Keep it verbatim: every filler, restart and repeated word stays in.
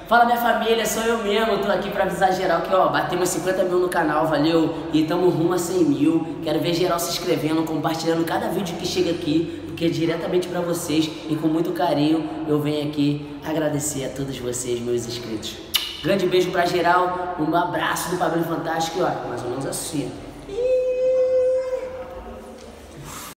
Fala minha família, sou eu mesmo, tô aqui pra avisar geral que ó, batemos cinquenta mil no canal, valeu? E tamo rumo a cem mil, quero ver geral se inscrevendo, compartilhando cada vídeo que chega aqui, porque é diretamente pra vocês e com muito carinho eu venho aqui agradecer a todos vocês, meus inscritos. Grande beijo pra geral, um abraço do Pablo Fantástico e ó, mais ou menos assim.